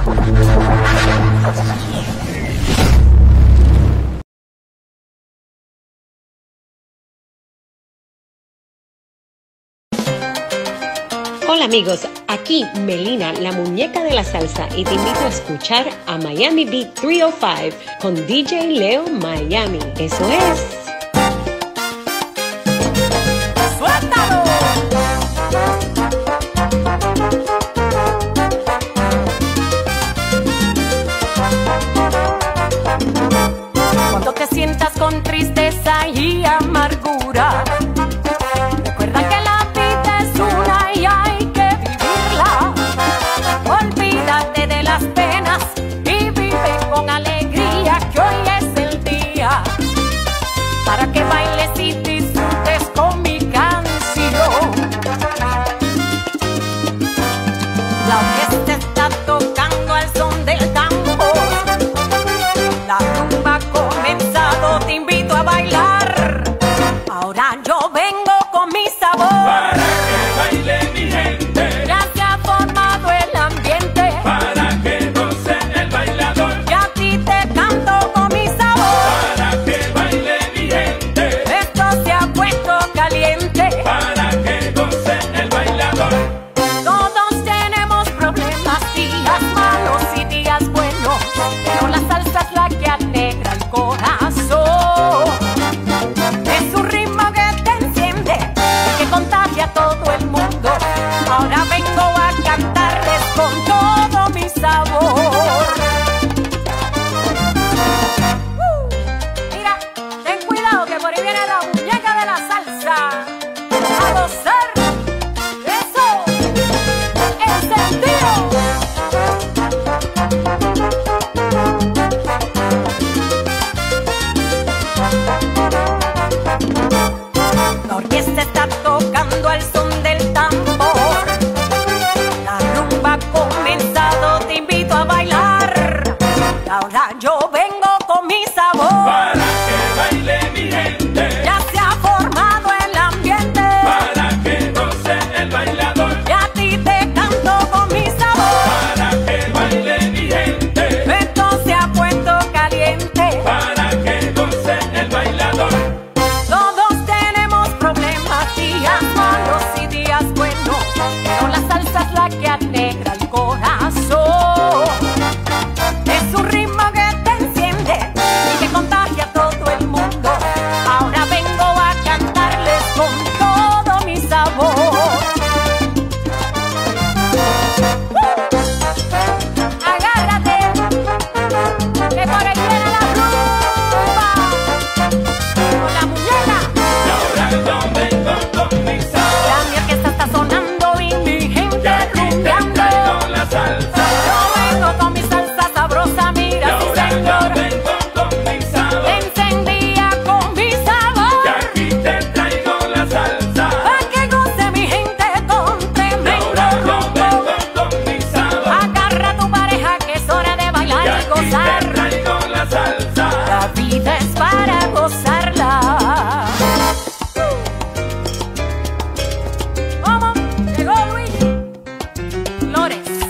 Hola amigos, aquí Melina, la muñeca de la salsa, y te invito a escuchar a Miami Beat 305 con DJ Leo Miami. Eso es. ¡Suéltalo! Cuando te sientas con tristeza y amargura, recuerda que la vida es una y hay que vivirla. Olvídate de las penas y vive con alegría, que hoy es el día para que bailes y disfrutes con mi canción. La orquesta está tocando al son del tambor, la rumba ha comenzado, te invito a bailar. Ahora yo vengo con mi sabor para que baile mi gente. Ya se ha formado el ambiente Para que goce el bailador. y a ti te canto con mi sabor. Para que baile mi gente. Esto se ha puesto caliente. Para que goce el bailador. Todos tenemos problemas, días malos y días buenos, pero la salsa es la que alegra el corazón. Es un ritmo que te enciende y que contagia a todo el mundo. Ahora vengo a cantarles con todo mi sabor. Mira, ten cuidado que por ahí viene la muñeca de la salsa a gozar. Eso, encendido. La orquesta está tocando al son del tambor, la rumba ha comenzado, te invito a bailar. Ahora yo vengo con mi sabor. Para que baile mi gente. Ya se ha formado el ambiente Para que goce el bailador. y a ti te canto con mi sabor. Para que baile mi gente. Esto se ha puesto caliente. Para que goce el bailador. Todos tenemos problemas, días malos y días buenos, pero la salsa es la que alegra el corazón. Es un ritmo que te enciende y que contagia a todo el mundo. Ahora vengo a cantarles con todo mi sabor. Agárrate, que por ahí viene la rumba con la muñeca. Y ahora yo vengo con mi sabor. La mi orquesta está sonando y mi Y gente aquí te rumbeando. traigo la salsa. Yo vengo con mi salsa sabrosa, Y mira, sí ahora yo señor. vengo con mi sabor. Te encendía con mi Y sabor, aquí te traigo la salsa. pa' que goce mi gente con Y tremendo ahora yo rumbo. vengo con mi sabor. Agarra a tu pareja que es hora de Y bailar y aquí te gozar. traigo la salsa. La vida es para gozarla. ¿Cómo? Llegó Luis Flores.